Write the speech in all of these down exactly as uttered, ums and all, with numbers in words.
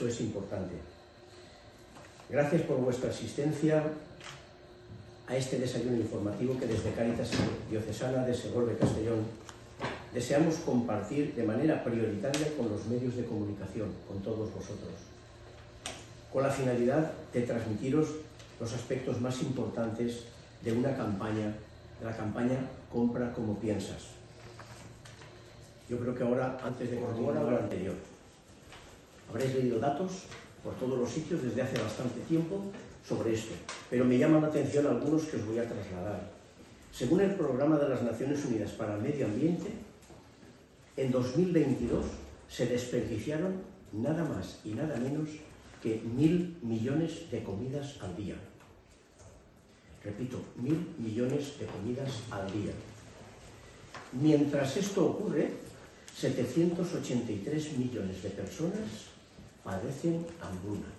eso es importante. Gracias por vuestra asistencia a este desayuno informativo que desde Cáritas Diocesana de Segorbe Castellón deseamos compartir de manera prioritaria con los medios de comunicación, con todos vosotros, con la finalidad de transmitiros los aspectos más importantes de una campaña, de la campaña Compra como piensas. Yo creo que ahora, antes de continuar lo anterior, habréis leído datos por todos los sitios desde hace bastante tiempo sobre esto, pero me llaman la atención algunos que os voy a trasladar. Según el Programa de las Naciones Unidas para el Medio Ambiente, en dos mil veintidós se desperdiciaron nada más y nada menos que mil millones de comidas al día. Repito, mil millones de comidas al día. Mientras esto ocurre, setecientos ochenta y tres millones de personas padecen hambruna.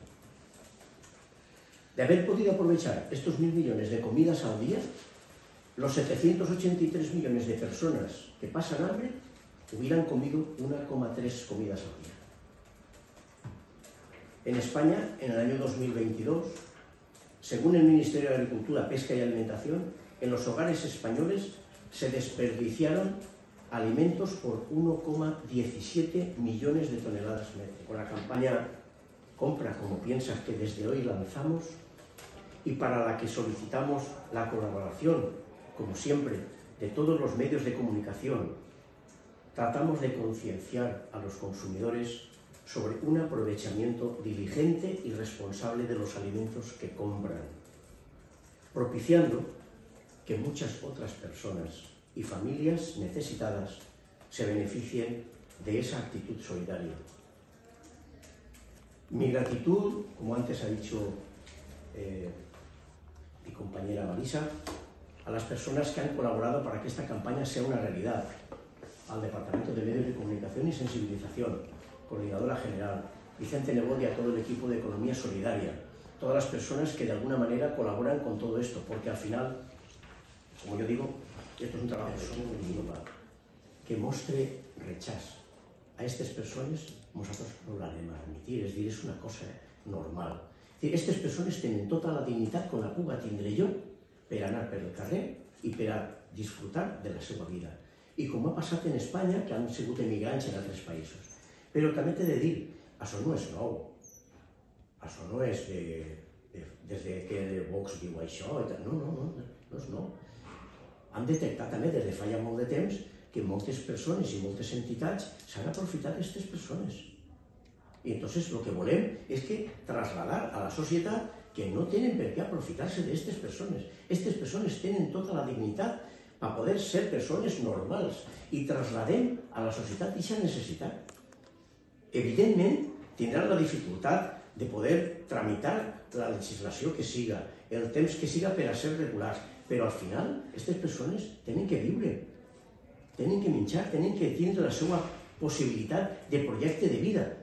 De haber podido aprovechar estos mil millones de comidas al día, los setecientos ochenta y tres millones de personas que pasan hambre hubieran comido uno coma tres comidas al día. En España, en el año dos mil veintidós, según el Ministerio de Agricultura, Pesca y Alimentación, en los hogares españoles se desperdiciaron alimentos por uno coma diecisiete millones de toneladas medio. Con la campaña Compra como piensas que desde hoy lanzamos y para la que solicitamos la colaboración, como siempre, de todos los medios de comunicación, tratamos de concienciar a los consumidores sobre un aprovechamiento diligente y responsable de los alimentos que compran, propiciando que muchas otras personas y familias necesitadas se beneficien de esa actitud solidaria. Mi gratitud, como antes ha dicho eh, mi compañera Marisa, a las personas que han colaborado para que esta campaña sea una realidad, al Departamento de Medios de Comunicación y Sensibilización, Coordinadora General, Vicente Nebot y a todo el equipo de Economía Solidaria, todas las personas que de alguna manera colaboran con todo esto, porque al final, como yo digo, esto es un trabajo que mostre rechazo a estas personas. Nosaltres no l'hem admitir, és dir, és una cosa normal. Aquestes persones tenen tota la dignitat que la puga tindre jo per anar per el carrer i per a disfrutar de la seva vida. I com ha passat en Espanya, que han sigut emigrants en altres països. Però també t'he de dir, això no és nou. Això no és de, de, des de que Vox diu això. No, no, no, no és nou. Han detectat també des de fa ja molt de temps que moltes persones i moltes entitats s'han aprofitat d'aquestes persones. I entonces lo que volem és que trasladar a la societat que no tenen per què aprofitar-se d'aquestes persones. Aquestes persones tenen tota la dignitat per poder ser persones normals i trasladem a la societat aquesta necessitat. Evidentment, tindran la dificultat de poder tramitar la legislació que siga, el temps que siga per a ser regulars, però al final aquestes persones tenen que viure, tenen que menjar, tenen que tindre la seva possibilitat de projecte de vida.